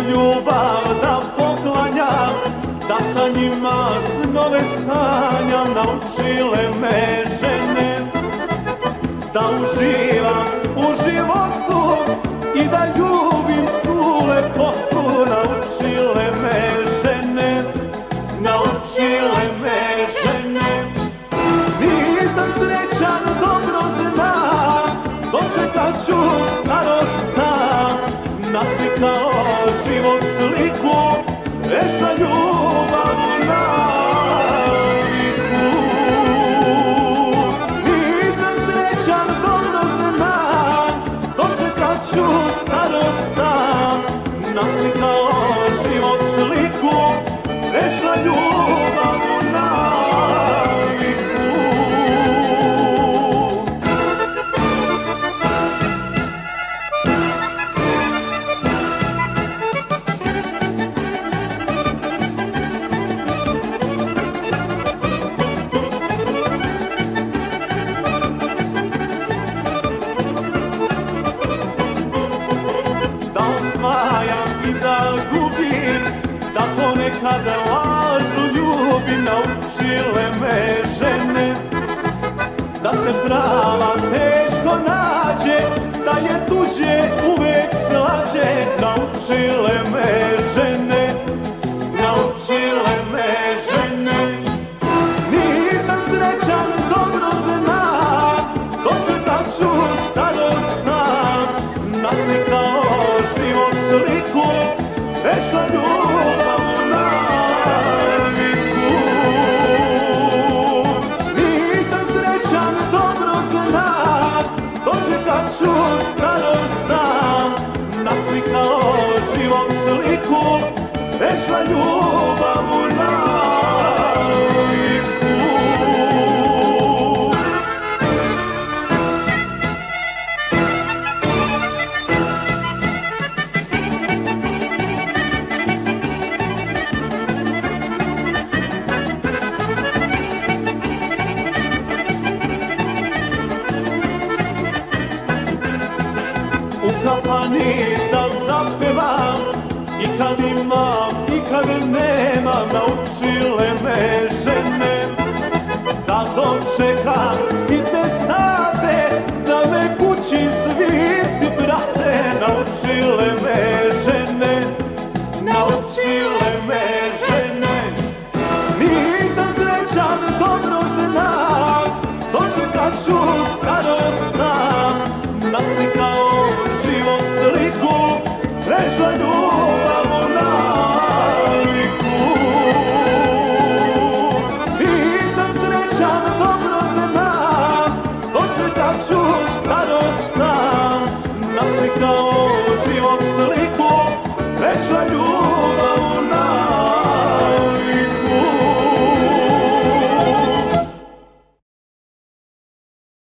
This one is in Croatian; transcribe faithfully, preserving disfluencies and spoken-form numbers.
ljubav da poklanjam, da sa njima snove sanjam. Naučile me žene da uživam u životu i da ljubim tu lepotu. Naučile me žene, naučile me žene. Nisam srećan, dobro znam, dočekat ću starost sam. Naslikao život sliku, večna ljubav u naviku. Nisam srećan, dobro znam, dočekat ću starost sam. Naslikao život sliku, večna ljubav u naviku. Da osvajam i da gubim, da ponekad lažu ljubim. Naučile me žene da se prava teško nađe, da je tuđe uvek slađe. Naučile me žene, naučile me žene. Nisam srećan, dobro znam, dočekat ću starost sam. Naslikao život sliku, večna ljubav u naviku. Nisam srećan, dobro znam, dočekat ću starost sam. Naslikao život sliku, večna ljubav u naviku. U kafani da zapevam, i kad imam i kad nemam. Naučile me žene da dočekam sitne sate, da me kući svirci prate. Naučile me žene, naučile me žene. Nisam srećan, dobro znam, dočekat ću starost sam. Naslikao život sliku, večna ljubav u naviku. Nisam srećan, dobro znam, dočekat ću starost sam. Naslikao